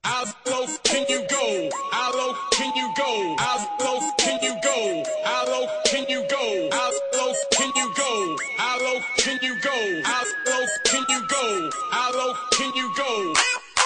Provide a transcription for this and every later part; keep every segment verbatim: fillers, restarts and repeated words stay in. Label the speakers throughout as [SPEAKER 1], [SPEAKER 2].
[SPEAKER 1] How low can you go? How low can you go? How low can you go? How low can you go? How low can you go? How low can you go? How low can you go? How low can you go?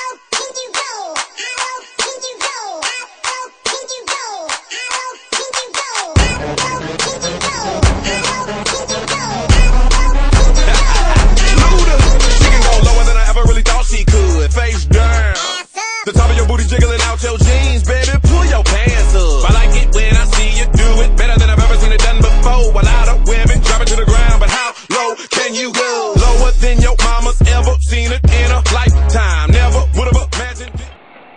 [SPEAKER 1] Face down. The top of your booty jiggling out your jeans, baby. Pull your pants up. I like it when I see you do it better than I've ever seen it done before. A lot of women drop it to the ground, but how low can you go? Lower than your mama's ever seen it in a lifetime. Never would have imagined it.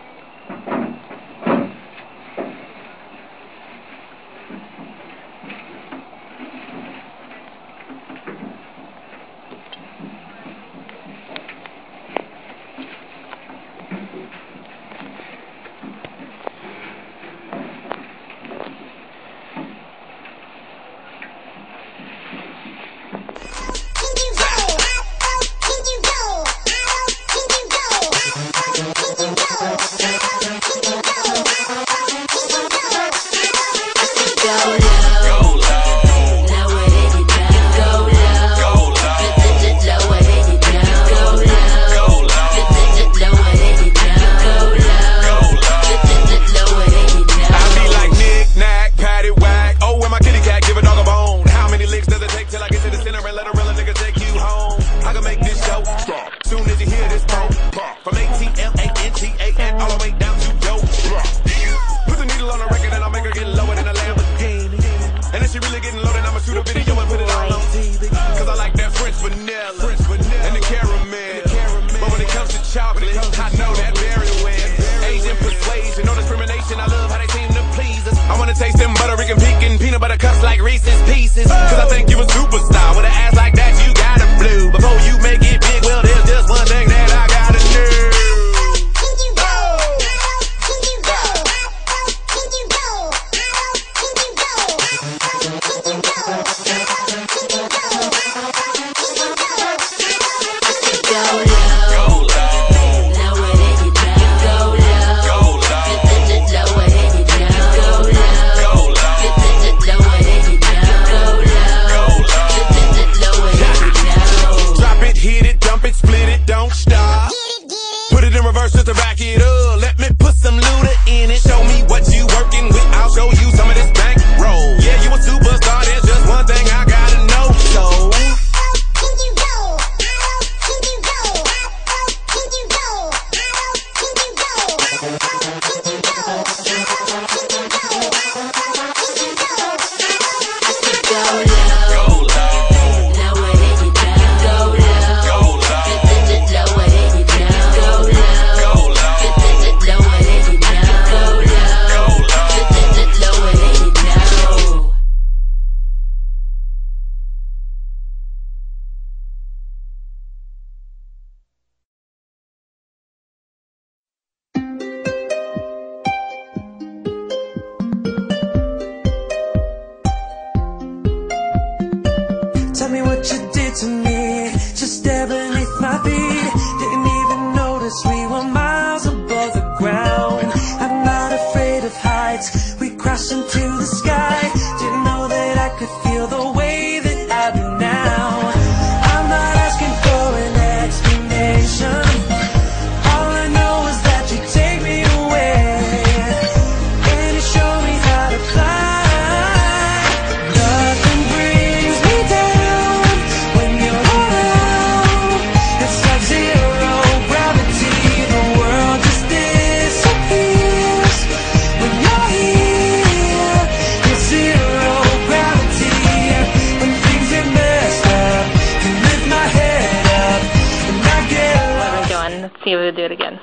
[SPEAKER 2] See if we do it again.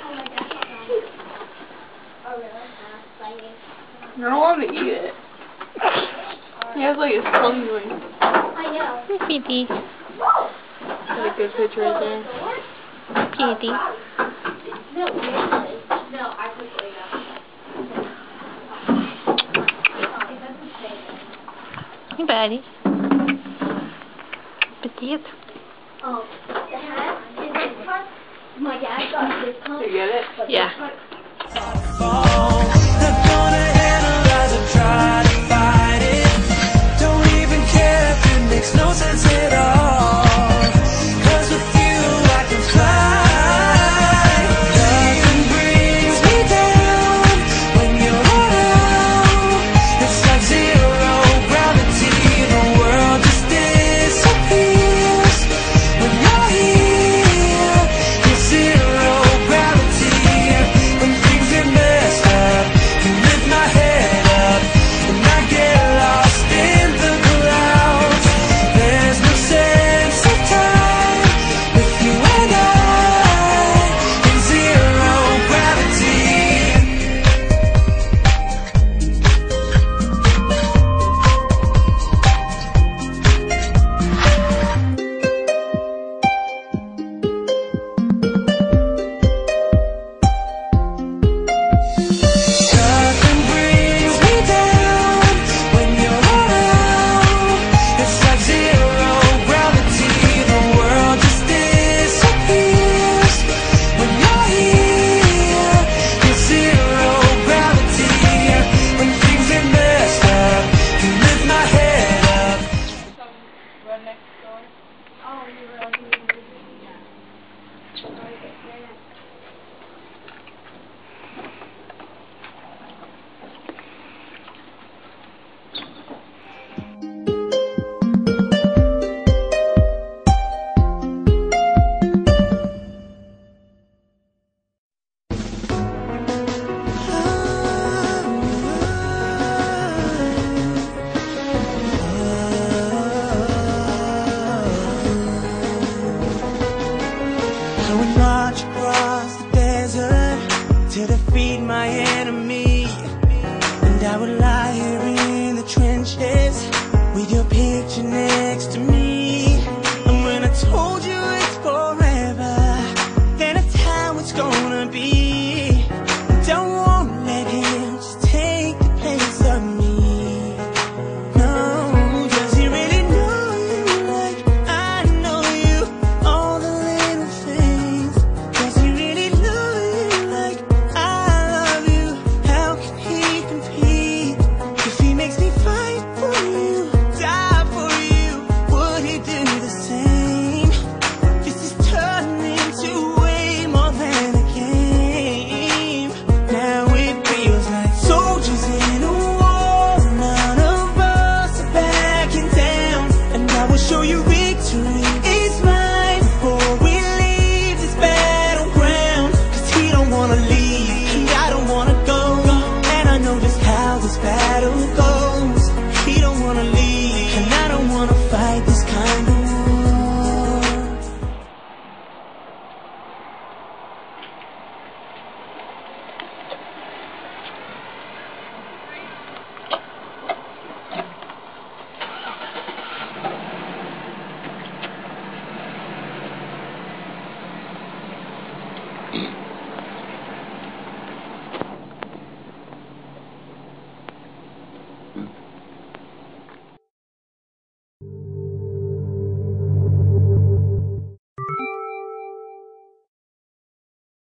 [SPEAKER 3] I don't want to eat it. He has like his tongue doing.
[SPEAKER 4] I know.
[SPEAKER 2] Hey, Petey.
[SPEAKER 3] Got a good picture right there.
[SPEAKER 2] Petey.
[SPEAKER 4] No, really. No, I could say that.
[SPEAKER 2] Hey, buddy. Petite.
[SPEAKER 4] Oh, the hat is it My dad got this pump.
[SPEAKER 3] You get it?
[SPEAKER 2] Yeah.
[SPEAKER 5] Not gonna analyze or try to fight it. Don't even care if it makes no sense at all. 'Cause with you I can fly. Nothing brings me down when you're around. It's like zero gravity. The world just disappears when you're here. It's zero gravity. When things get messed up, you lift my head up, and I get lost in the clouds. There's no sense of time with you and I in zero gravity. Nothing brings me down when you're around. It's like zero gravity. The world just disappears when you're here. It's zero gravity. When things get messed up, you lift my head up.
[SPEAKER 3] Run next door.
[SPEAKER 4] Oh, you were on the yeah.
[SPEAKER 5] I would march across the desert to defeat my enemy, and I would lie here in the trenches with your picture next to me. And when I told you